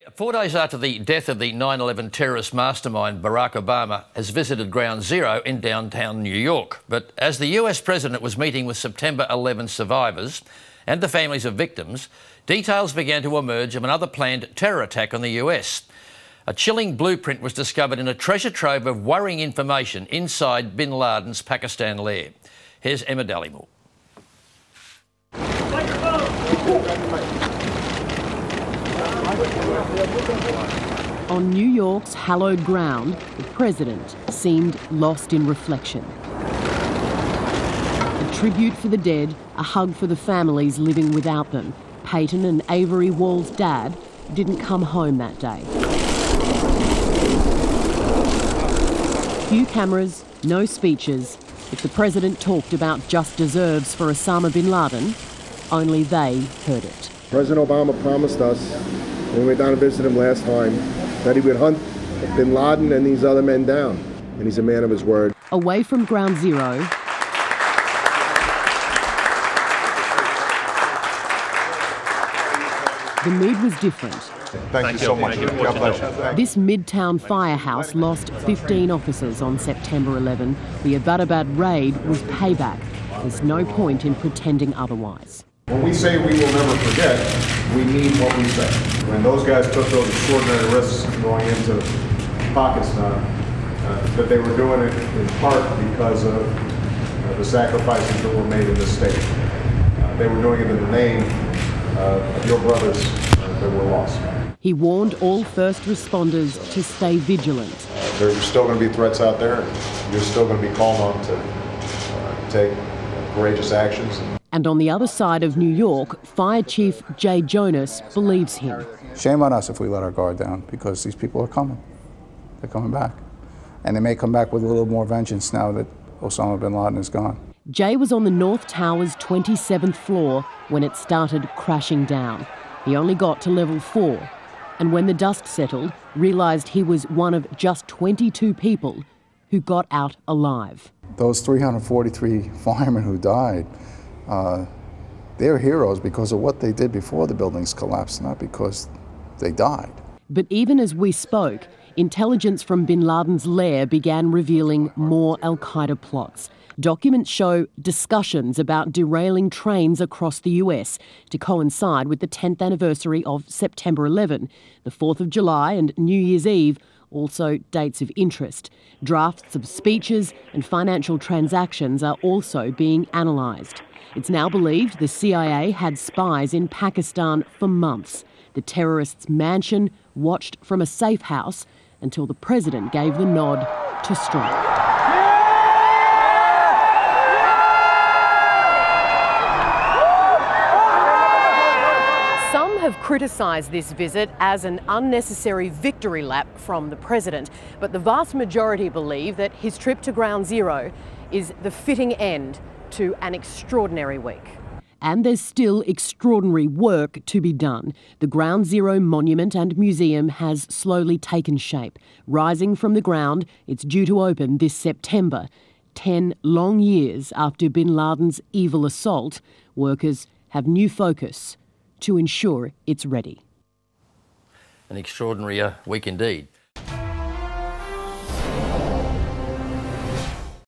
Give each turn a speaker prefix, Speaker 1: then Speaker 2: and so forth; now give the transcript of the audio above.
Speaker 1: 4 days after the death of the 9/11 terrorist mastermind, Barack Obama has visited Ground Zero in downtown New York. But as the US president was meeting with September 11 survivors and the families of victims, details began to emerge of another planned terror attack on the US. A chilling blueprint was discovered in a treasure trove of worrying information inside bin Laden's Pakistan lair. Here's Emma Dallimore.
Speaker 2: On New York's hallowed ground, the president seemed lost in reflection. A tribute for the dead, a hug for the families living without them. Peyton and Avery Wall's dad didn't come home that day. Few cameras, no speeches. If the president talked about just deserves for Osama bin Laden, only they heard it.
Speaker 3: President Obama promised us, when we went down to visit him last time, that he would hunt bin Laden and these other men down. And he's a man of his word.
Speaker 2: Away from Ground Zero, the mood was different.
Speaker 4: Thank you so much. God bless you.
Speaker 2: This Midtown firehouse lost 15 officers on September 11. The Abbottabad raid was payback. There's no point in pretending otherwise.
Speaker 4: When we say we will never forget, we mean what we say. When those guys took those extraordinary risks going into Pakistan, that they were doing it in part because of the sacrifices that were made in this state. They were doing it in the name of your brothers that were lost.
Speaker 2: He warned all first responders to stay vigilant.
Speaker 4: There's still going to be threats out there. You're still going to be called on to take courageous actions.
Speaker 2: And on the other side of New York, Fire Chief Jay Jonas believes him.
Speaker 5: Shame on us if we let our guard down, because these people are coming. They're coming back. And they may come back with a little more vengeance now that Osama bin Laden is gone.
Speaker 2: Jay was on the North Tower's 27th floor when it started crashing down. He only got to level 4, and when the dust settled, realised he was one of just 22 people who got out alive.
Speaker 5: Those 343 firemen who died, they're heroes because of what they did before the buildings collapsed, not because they died.
Speaker 2: But even as we spoke, intelligence from bin Laden's lair began revealing more al-Qaeda plots. Documents show discussions about derailing trains across the US to coincide with the 10th anniversary of September 11. The 4th of July and New Year's Eve, also dates of interest. Drafts of speeches and financial transactions are also being analysed. It's now believed the CIA had spies in Pakistan for months. The terrorists' mansion watched from a safe house until the president gave the nod to strike. Some have criticised this visit as an unnecessary victory lap from the president, but the vast majority believe that his trip to Ground Zero is the fitting end to an extraordinary week. And there's still extraordinary work to be done. The Ground Zero Monument and Museum has slowly taken shape. Rising from the ground, it's due to open this September. 10 long years after bin Laden's evil assault, workers have new focus to ensure it's ready.
Speaker 1: An extraordinary week indeed.